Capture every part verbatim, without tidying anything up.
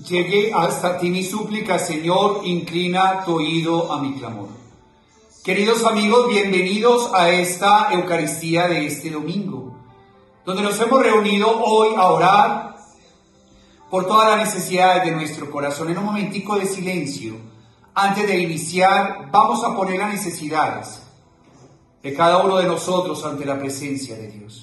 Llegué hasta ti mi súplica, Señor, inclina tu oído a mi clamor. Queridos amigos, bienvenidos a esta Eucaristía de este domingo, donde nos hemos reunido hoy a orar por todas las necesidades de nuestro corazón. En un momentico de silencio, antes de iniciar, vamos a poner las necesidades de cada uno de nosotros ante la presencia de Dios.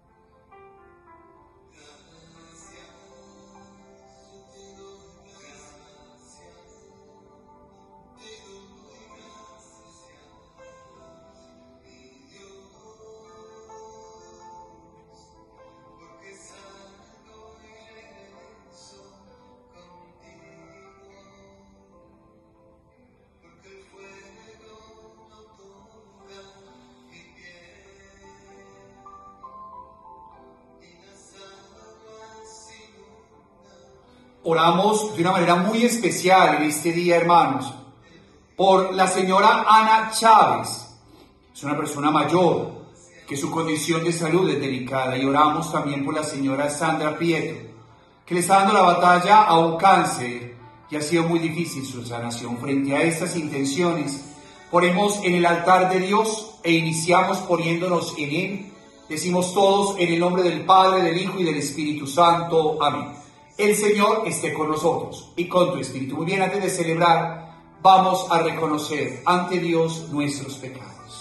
Oramos de una manera muy especial en este día, hermanos, por la señora Ana Chávez. Es una persona mayor, que su condición de salud es delicada. Y oramos también por la señora Sandra Pietro, que le está dando la batalla a un cáncer y ha sido muy difícil su sanación. Frente a estas intenciones, ponemos en el altar de Dios e iniciamos poniéndonos en Él. Decimos todos en el nombre del Padre, del Hijo y del Espíritu Santo. Amén. El Señor esté con nosotros y con tu espíritu. Muy bien, antes de celebrar, vamos a reconocer ante Dios nuestros pecados.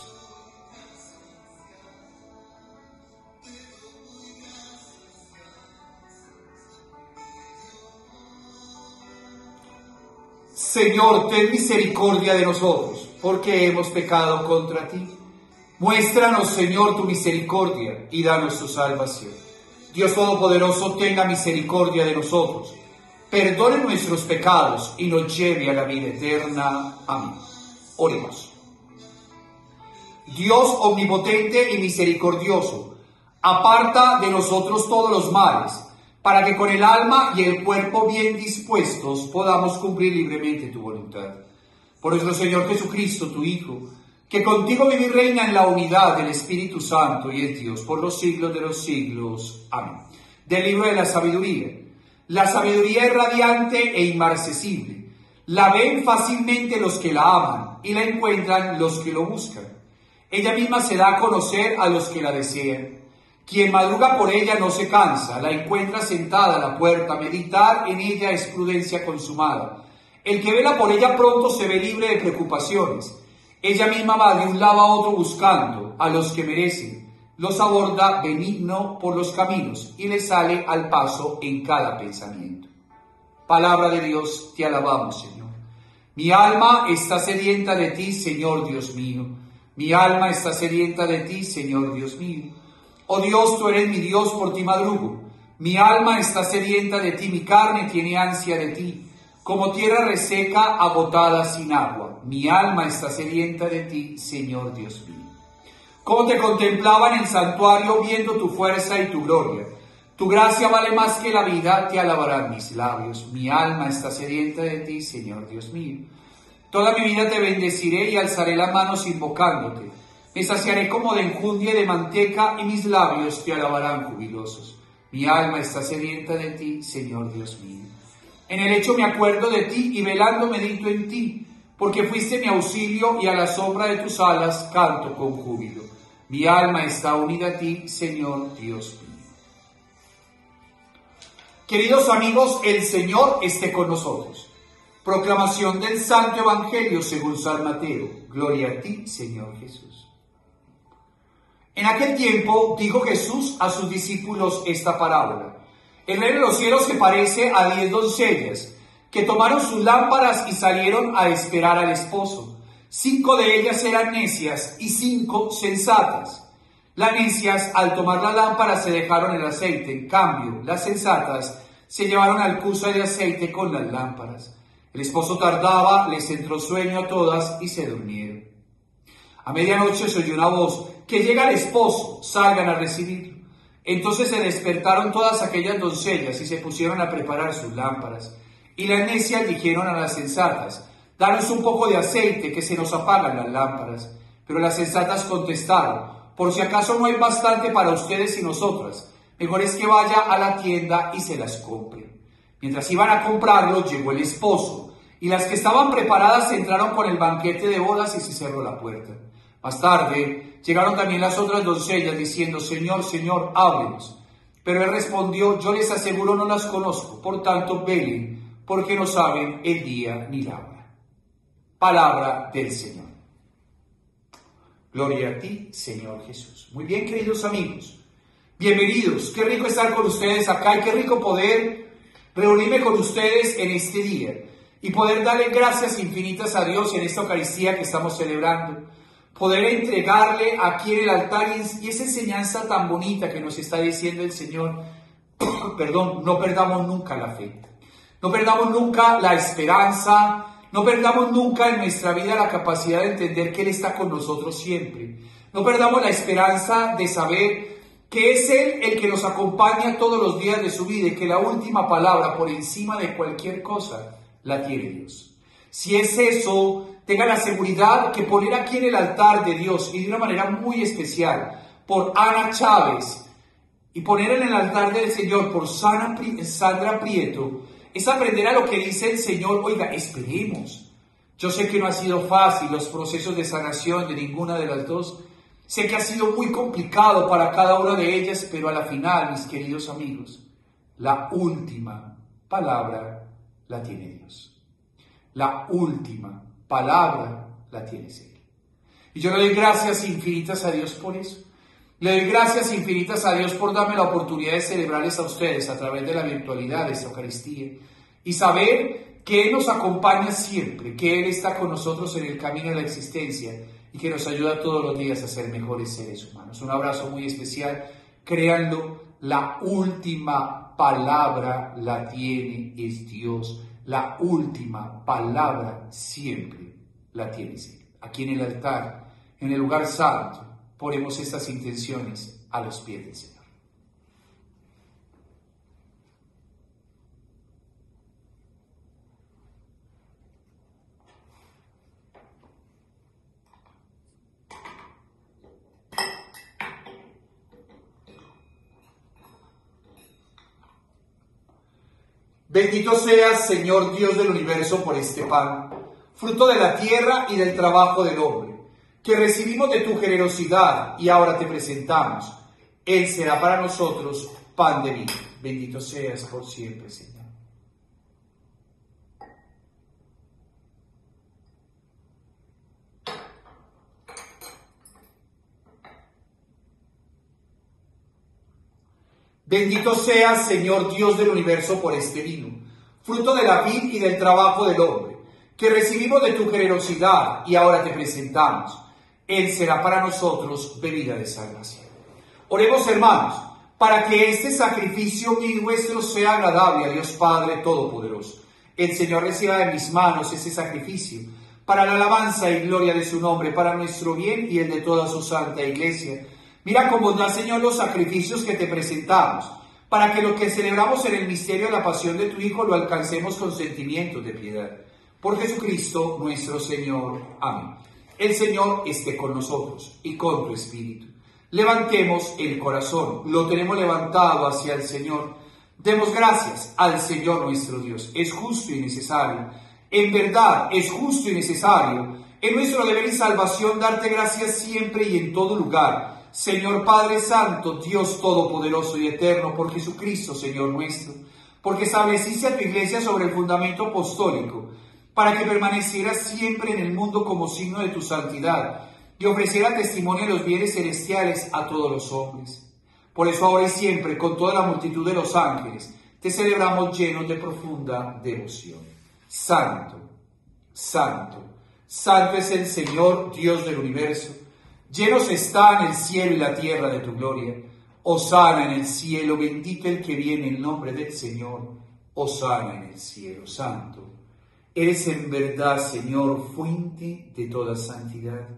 Señor, ten misericordia de nosotros, porque hemos pecado contra ti. Muéstranos, Señor, tu misericordia y danos tu salvación. Dios Todopoderoso, tenga misericordia de nosotros, perdone nuestros pecados y nos lleve a la vida eterna. Amén. Oremos. Dios omnipotente y misericordioso, aparta de nosotros todos los males, para que con el alma y el cuerpo bien dispuestos podamos cumplir libremente tu voluntad. Por nuestro Señor Jesucristo, tu Hijo, que contigo vive y reina en la unidad del Espíritu Santo y es Dios por los siglos de los siglos. Amén. Del libro de la sabiduría. La sabiduría es radiante e inmarcesible. La ven fácilmente los que la aman y la encuentran los que lo buscan. Ella misma se da a conocer a los que la desean. Quien madruga por ella no se cansa, la encuentra sentada a la puerta. Meditar en ella es prudencia consumada. El que vela por ella pronto se ve libre de preocupaciones. Ella misma va de un lado a otro buscando a los que merecen, los aborda benigno por los caminos y les sale al paso en cada pensamiento. Palabra de Dios, te alabamos, Señor. Mi alma está sedienta de ti, Señor Dios mío. Mi alma está sedienta de ti, Señor Dios mío. Oh Dios, tú eres mi Dios, por ti madrugo. Mi alma está sedienta de ti, mi carne tiene ansia de ti. Como tierra reseca, agotada sin agua, mi alma está sedienta de ti, Señor Dios mío. Como te contemplaba en el santuario, viendo tu fuerza y tu gloria. Tu gracia vale más que la vida, te alabarán mis labios. Mi alma está sedienta de ti, Señor Dios mío. Toda mi vida te bendeciré y alzaré las manos invocándote. Me saciaré como de enjundia y de manteca, y mis labios te alabarán jubilosos. Mi alma está sedienta de ti, Señor Dios mío. En el hecho me acuerdo de ti y velando medito en ti, porque fuiste mi auxilio y a la sombra de tus alas canto con júbilo. Mi alma está unida a ti, Señor Dios mío. Queridos amigos, el Señor esté con nosotros. Proclamación del Santo Evangelio según San Mateo. Gloria a ti, Señor Jesús. En aquel tiempo dijo Jesús a sus discípulos esta parábola. El reino de los cielos se parece a diez doncellas que tomaron sus lámparas y salieron a esperar al esposo. Cinco de ellas eran necias y cinco sensatas. Las necias, al tomar la lámpara, se dejaron el aceite. En cambio, las sensatas se llevaron al cuso de aceite con las lámparas. El esposo tardaba, les entró sueño a todas y se durmieron. A medianoche se oyó una voz: que llega el esposo, salgan a recibirlo. Entonces se despertaron todas aquellas doncellas y se pusieron a preparar sus lámparas. Y las necias dijeron a las sensatas: danos un poco de aceite, que se nos apagan las lámparas. Pero las sensatas contestaron: por si acaso no hay bastante para ustedes y nosotras, mejor es que vaya a la tienda y se las compre. Mientras iban a comprarlo, llegó el esposo, y las que estaban preparadas entraron con el banquete de bodas y se cerró la puerta. Más tarde llegaron también las otras doncellas diciendo: Señor, Señor, ábrenos. Pero él respondió: yo les aseguro, no las conozco, por tanto velen, porque no saben el día ni la hora. Palabra del Señor. Gloria a ti, Señor Jesús. Muy bien, queridos amigos, bienvenidos. Qué rico estar con ustedes acá y qué rico poder reunirme con ustedes en este día y poder darle gracias infinitas a Dios en esta Eucaristía que estamos celebrando. Poder entregarle aquí en el altar y esa enseñanza tan bonita que nos está diciendo el Señor. Perdón, no perdamos nunca la fe, no perdamos nunca la esperanza, no perdamos nunca en nuestra vida la capacidad de entender que Él está con nosotros siempre. No perdamos la esperanza de saber que es Él el que nos acompaña todos los días de su vida y que la última palabra por encima de cualquier cosa la tiene Dios. Si es eso, tenga la seguridad que poner aquí en el altar de Dios y de una manera muy especial por Ana Chávez y poner en el altar del Señor por Sandra Prieto es aprender a lo que dice el Señor. Oiga, esperemos. Yo sé que no ha sido fácil los procesos de sanación de ninguna de las dos. Sé que ha sido muy complicado para cada una de ellas, pero a la final, mis queridos amigos, la última palabra la tiene Dios. La última palabra la tiene Él. Y yo le doy gracias infinitas a Dios por eso. Le doy gracias infinitas a Dios por darme la oportunidad de celebrarles a ustedes a través de la virtualidad de esta Eucaristía y saber que Él nos acompaña siempre, que Él está con nosotros en el camino de la existencia y que nos ayuda todos los días a ser mejores seres humanos. Un abrazo muy especial. Créanlo, la última palabra la tiene es Dios. La última palabra siempre la tiene Él. Aquí en el altar, en el lugar santo, ponemos estas intenciones a los pies del Señor. Bendito seas, Señor Dios del universo, por este pan, fruto de la tierra y del trabajo del hombre, que recibimos de tu generosidad y ahora te presentamos. Él será para nosotros pan de vida. Bendito seas por siempre, Señor. Bendito seas, Señor Dios del universo, por este vino, fruto de la vid y del trabajo del hombre, que recibimos de tu generosidad y ahora te presentamos. Él será para nosotros bebida de salvación. Oremos, hermanos, para que este sacrificio mío y nuestro sea agradable a Dios Padre Todopoderoso. El Señor reciba de mis manos ese sacrificio, para la alabanza y gloria de su nombre, para nuestro bien y el de toda su santa iglesia. Mira con bondad, Señor, los sacrificios que te presentamos, para que lo que celebramos en el misterio de la pasión de tu Hijo lo alcancemos con sentimientos de piedad. Por Jesucristo nuestro Señor. Amén. El Señor esté con nosotros y con tu espíritu. Levantemos el corazón, lo tenemos levantado hacia el Señor. Demos gracias al Señor nuestro Dios. Es justo y necesario. En verdad, es justo y necesario. Es nuestro deber y salvación darte gracias siempre y en todo lugar. Señor Padre Santo, Dios Todopoderoso y Eterno, por Jesucristo, Señor nuestro, porque estableciste a tu iglesia sobre el fundamento apostólico, para que permaneciera siempre en el mundo como signo de tu santidad y ofreciera testimonio de los bienes celestiales a todos los hombres. Por eso ahora y siempre, con toda la multitud de los ángeles, te celebramos llenos de profunda devoción. Santo, santo, santo es el Señor, Dios del universo. Llenos están el cielo y la tierra de tu gloria. Hosana en el cielo, bendito el que viene en nombre del Señor. Hosana en el cielo, santo. Eres en verdad, Señor, fuente de toda santidad.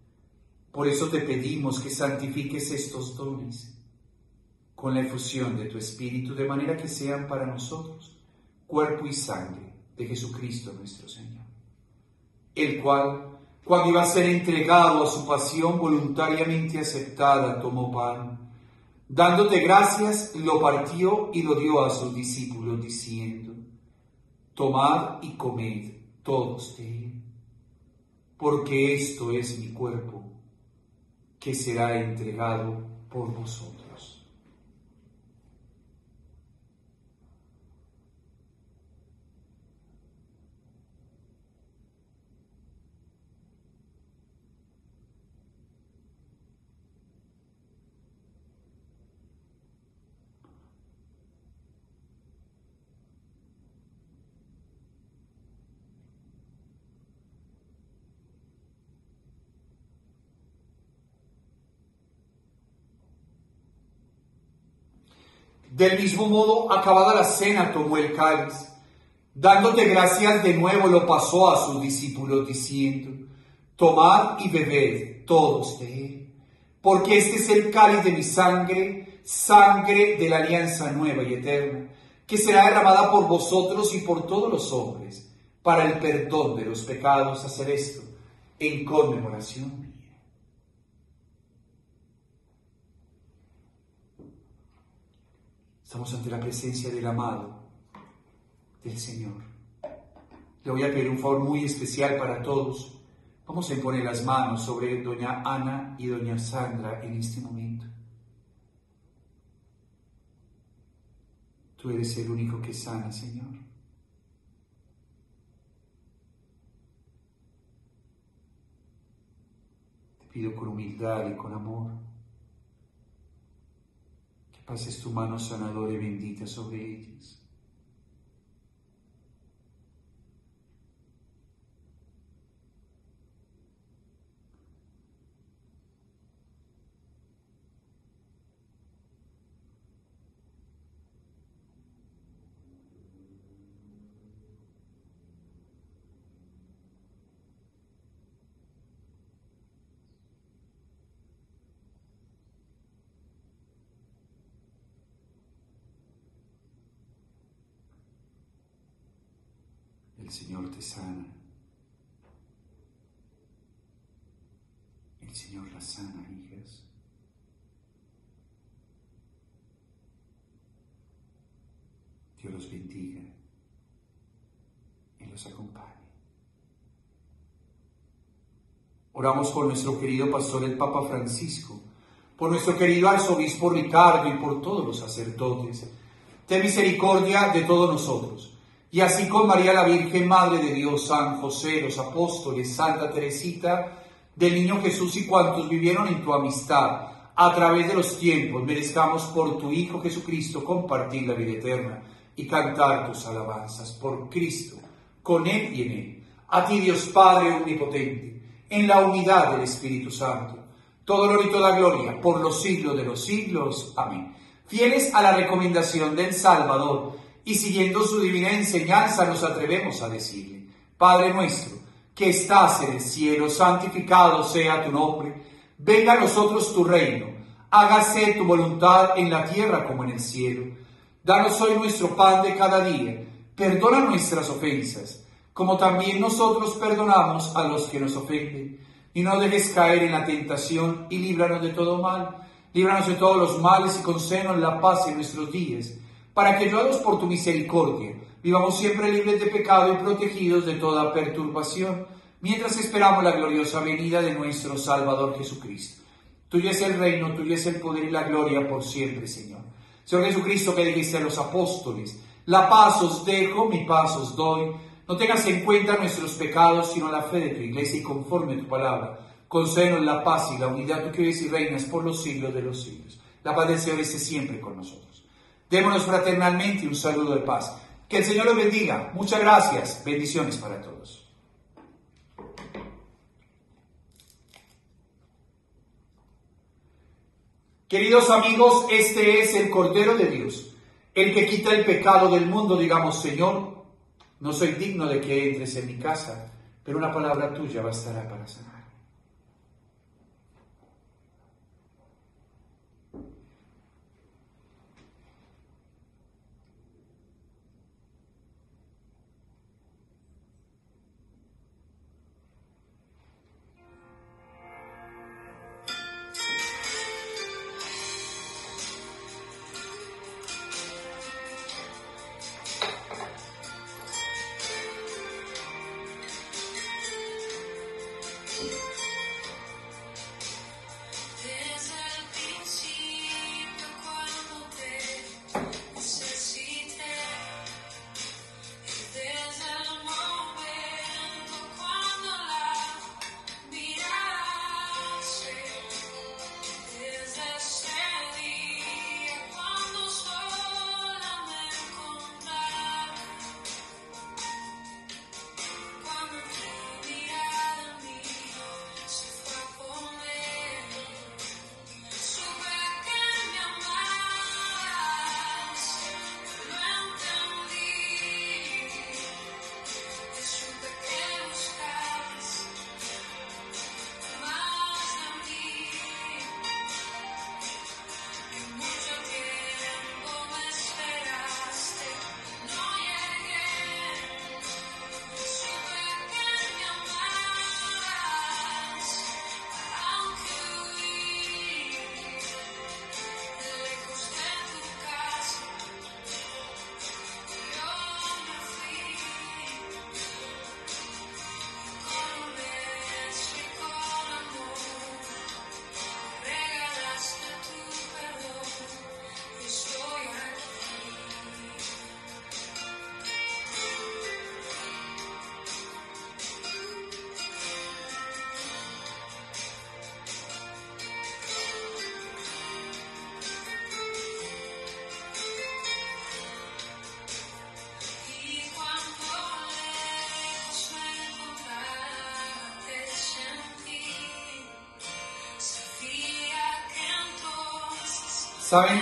Por eso te pedimos que santifiques estos dones con la efusión de tu Espíritu, de manera que sean para nosotros cuerpo y sangre de Jesucristo nuestro Señor, el cual, cuando iba a ser entregado a su pasión voluntariamente aceptada, tomó pan, dándote gracias, lo partió y lo dio a sus discípulos, diciendo: tomad y comed todos de él, porque esto es mi cuerpo, que será entregado por vosotros. Del mismo modo, acabada la cena, tomó el cáliz. Dándote gracias de nuevo, lo pasó a sus discípulos, diciendo: tomad y bebed todos de él, porque este es el cáliz de mi sangre, sangre de la alianza nueva y eterna, que será derramada por vosotros y por todos los hombres, para el perdón de los pecados. Hacer esto en conmemoración mía. Estamos ante la presencia del amado, del Señor. Le voy a pedir un favor muy especial para todos. Vamos a poner las manos sobre doña Ana y doña Sandra en este momento. Tú eres el único que sana, Señor. Te pido con humildad y con amor que pases tu mano sanadora y bendita sobre ellas. El Señor te sana. El Señor las sana, hijas. Dios los bendiga y los acompañe. Oramos por nuestro querido pastor, el Papa Francisco, por nuestro querido arzobispo Ricardo y por todos los sacerdotes. Ten misericordia de todos nosotros. Y así con María la Virgen, Madre de Dios, San José, los apóstoles, Santa Teresita, del Niño Jesús y cuantos vivieron en tu amistad, a través de los tiempos, merezcamos por tu Hijo Jesucristo compartir la vida eterna y cantar tus alabanzas por Cristo, con Él y en Él. A ti, Dios Padre omnipotente, en la unidad del Espíritu Santo, todo honor y toda gloria por los siglos de los siglos. Amén. Fieles a la recomendación del Salvador, y siguiendo su divina enseñanza nos atrevemos a decirle: Padre nuestro, que estás en el cielo, santificado sea tu nombre. Venga a nosotros tu reino. Hágase tu voluntad en la tierra como en el cielo. Danos hoy nuestro pan de cada día. Perdona nuestras ofensas, como también nosotros perdonamos a los que nos ofenden. Y no dejes caer en la tentación, y líbranos de todo mal. Líbranos de todos los males y concédenos la paz en nuestros días, para que, ayudados por tu misericordia, vivamos siempre libres de pecado y protegidos de toda perturbación, mientras esperamos la gloriosa venida de nuestro Salvador Jesucristo. Tuyo es el reino, tuyo es el poder y la gloria por siempre, Señor. Señor Jesucristo, que dijiste a los apóstoles: la paz os dejo, mi paz os doy. No tengas en cuenta nuestros pecados, sino la fe de tu iglesia, y conforme a tu palabra, concédenos la paz y la unidad, tú que vives y reinas por los siglos de los siglos. La paz del Señor esté siempre con nosotros. Démonos fraternalmente un saludo de paz. Que el Señor los bendiga. Muchas gracias. Bendiciones para todos. Queridos amigos, este es el Cordero de Dios, el que quita el pecado del mundo. Digamos: Señor, no soy digno de que entres en mi casa, pero una palabra tuya bastará para sanar. ¿Saben?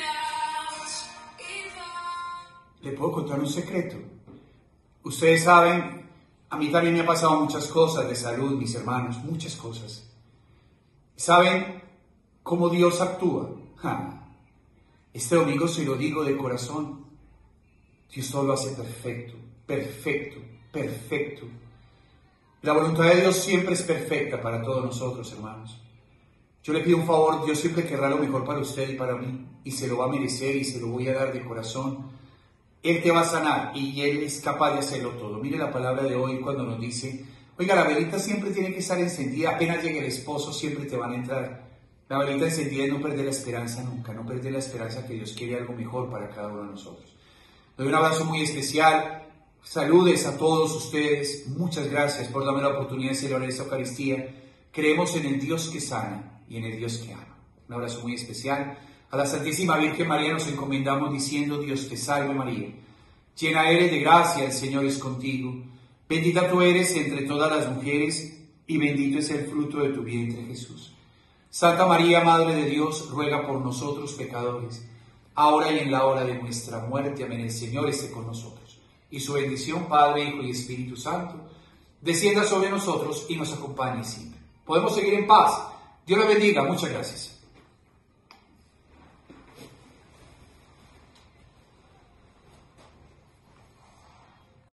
¿Le puedo contar un secreto? Ustedes saben, a mí también me ha pasado muchas cosas de salud, mis hermanos, muchas cosas. ¿Saben cómo Dios actúa? Ja. Este domingo se lo digo de corazón. Dios todo lo hace perfecto, perfecto, perfecto. La voluntad de Dios siempre es perfecta para todos nosotros, hermanos. Yo le pido un favor, Dios siempre querrá lo mejor para usted y para mí, y se lo va a merecer y se lo voy a dar de corazón. Él te va a sanar y Él es capaz de hacerlo todo. Mire la palabra de hoy cuando nos dice, oiga, la velita siempre tiene que estar encendida, apenas llegue el esposo siempre te van a entrar. La velita encendida es no perder la esperanza nunca, no perder la esperanza que Dios quiere algo mejor para cada uno de nosotros. Le doy un abrazo muy especial, saludes a todos ustedes, muchas gracias por darme la oportunidad de celebrar esta Eucaristía. Creemos en el Dios que sana y en el Dios que ama. Un abrazo muy especial. A la Santísima Virgen María nos encomendamos diciendo, Dios te salve María, llena eres de gracia, el Señor es contigo. Bendita tú eres entre todas las mujeres y bendito es el fruto de tu vientre Jesús. Santa María, Madre de Dios, ruega por nosotros pecadores, ahora y en la hora de nuestra muerte. Amén. El Señor esté con nosotros. Y su bendición, Padre, Hijo y Espíritu Santo, descienda sobre nosotros y nos acompañe siempre. Podemos seguir en paz. Dios los bendiga. Muchas gracias.